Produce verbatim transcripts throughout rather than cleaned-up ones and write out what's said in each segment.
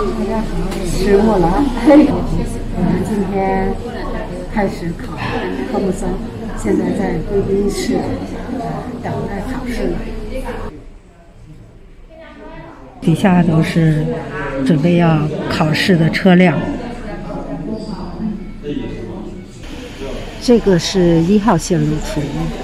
大家好，石木兰。我们今天开始考科目三，现在在贵宾室等待考试呢。底下都是准备要考试的车辆。这个是一号线路图，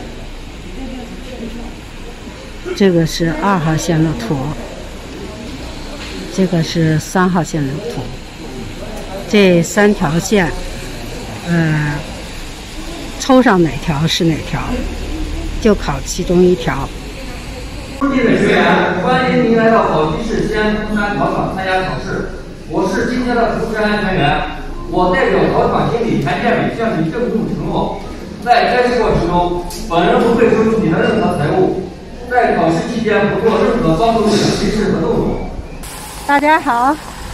这个是二号线路图，这个是三号线路图。这三条线，呃，抽上哪条是哪条，就考其中一条。 尊敬的学员，欢迎您来到考级市西安中山考场参加考试。我是今天的主持安全员。我代表考场经理谭建伟向你郑重承诺，在该试过程中，本人不会收取你的任何财物，在考试期间不做任何帮助你的提示和动作。 大家好，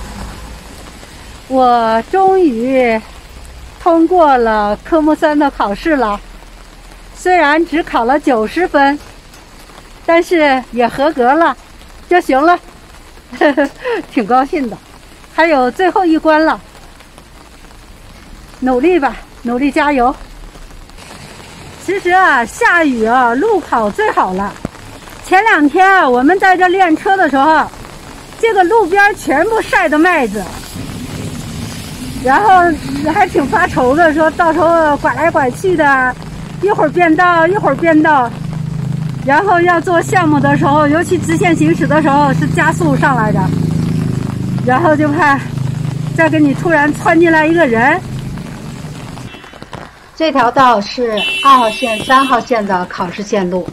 我终于通过了科目三的考试了，虽然只考了九十分，但是也合格了，就行了，呵呵，挺高兴的。还有最后一关了。努力吧，努力加油。其实啊，下雨啊，路考最好了。前两天啊，我们在这练车的时候，这个路边全部晒的麦子，然后还挺发愁的，说到时候拐来拐去的，一会儿变道，一会儿变道。然后要做项目的时候，尤其直线行驶的时候是加速上来的，然后就怕再给你突然窜进来一个人。这条道是二号线、三号线的考试线路。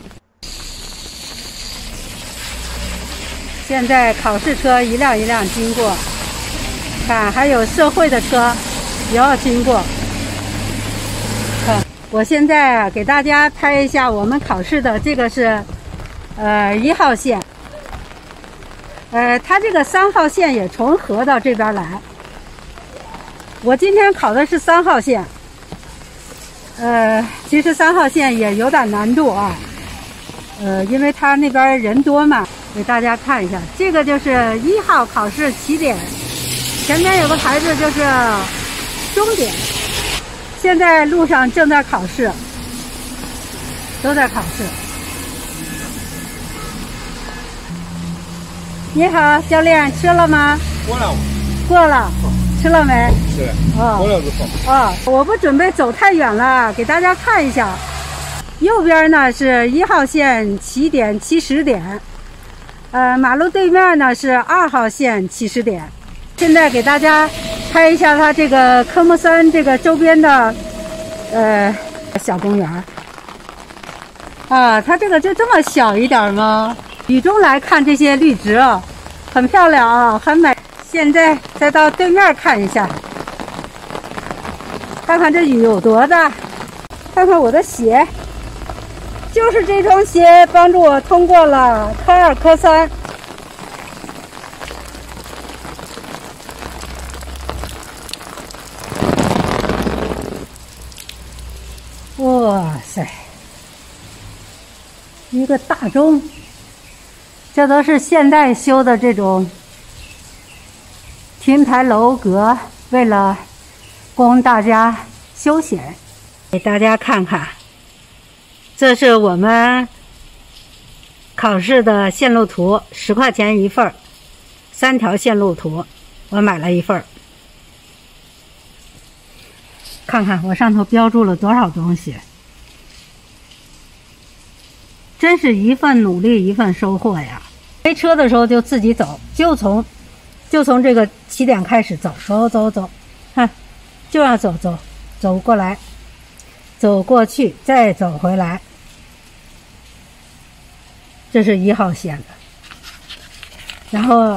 现在考试车一辆一辆经过，看还有社会的车也要经过。看，我现在啊给大家拍一下我们考试的这个是，呃一号线，呃它这个三号线也重合到这边来。我今天考的是三号线。呃，其实三号线也有点难度啊，呃，因为他那边人多嘛，给大家看一下，这个就是一号考试起点，前面有个牌子就是终点。现在路上正在考试，都在考试。你好，教练，吃了吗？ 过了。 过了。吃了没？ 吃了。 哦， 过了之后。 哦，我不准备走太远了，给大家看一下。右边呢是一号线起点起始点，呃，马路对面呢是二号线起始点。现在给大家拍一下它这个科目三这个周边的呃小公园。啊，它这个就这么小一点吗？雨中来看这些绿植啊，很漂亮啊，很美。现在再到对面看一下，看看这雨有多大，看看我的鞋，就是这双鞋帮助我通过了科二科三。哇塞，一个大钟，这都是现代修的这种亭台楼阁，为了供大家休闲。给大家看看，这是我们考试的线路图，十块钱一份，三条线路图，我买了一份。看看我上头标注了多少东西，真是一份努力一份收获呀！开车的时候就自己走，就从就从这个起点开始走，走走走，看，就要走走走过来，走过去，再走回来。这是一号线的，然后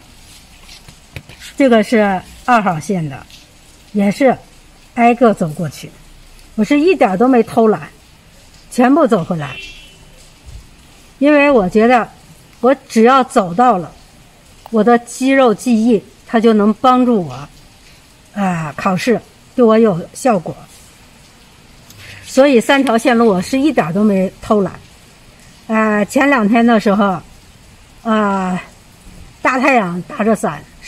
这个是二号线的，也是挨个走过去。我是一点都没偷懒，全部走回来，因为我觉得我只要走到了，我的肌肉记忆它就能帮助我啊考试对我有效果。所以三条线路我是一点都没偷懒。呃，前两天的时候，啊、呃，大太阳打着伞，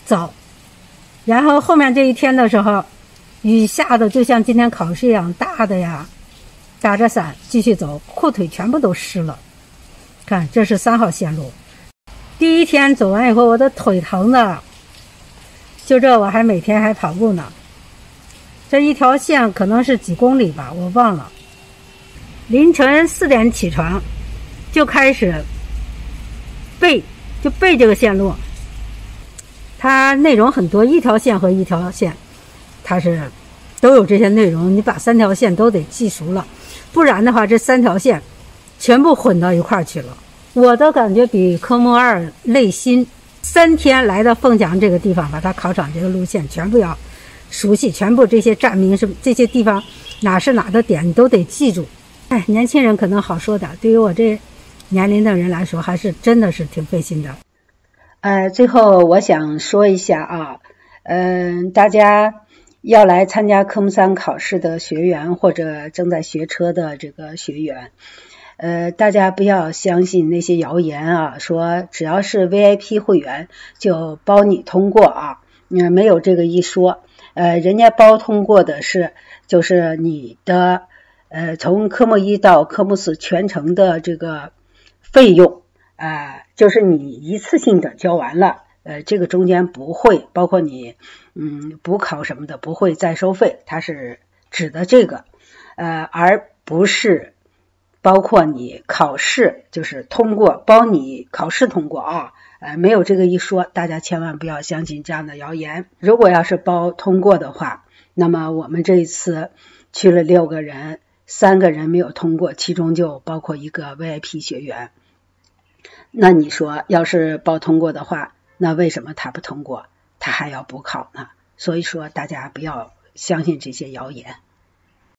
早。然后后面这一天的时候，雨下的就像今天考试一样大的呀，打着伞继续走，裤腿全部都湿了。看，这是三号线路。第一天走完以后，我的腿疼的，就这我还每天还跑步呢。这一条线可能是几公里吧，我忘了。凌晨四点起床，就开始背，就背这个线路。它内容很多，一条线和一条线，它是都有这些内容。你把三条线都得记熟了，不然的话，这三条线全部混到一块儿去了。我的感觉比科目二累心，三天来到凤翔这个地方，把它考场这个路线全部要熟悉，全部这些站名是这些地方哪是哪的点，你都得记住。哎，年轻人可能好说点，对于我这年龄的人来说，还是真的是挺费心的。呃，最后我想说一下啊，嗯、呃，大家要来参加科目三考试的学员或者正在学车的这个学员。呃，大家不要相信那些谣言啊，说只要是 V I P 会员就包你通过啊，嗯，没有这个一说。呃，人家包通过的是，就是你的呃从科目一到科目四全程的这个费用，呃，就是你一次性的交完了，呃，这个中间不会包括你嗯补考什么的不会再收费，它是指的这个，呃，而不是包括你考试，就是通过包你考试通过啊，呃，没有这个一说，大家千万不要相信这样的谣言。如果要是包通过的话，那么我们这一次去了六个人，三个人没有通过，其中就包括一个 V I P 学员。那你说，要是包通过的话，那为什么他不通过？他还要补考呢？所以说，大家不要相信这些谣言。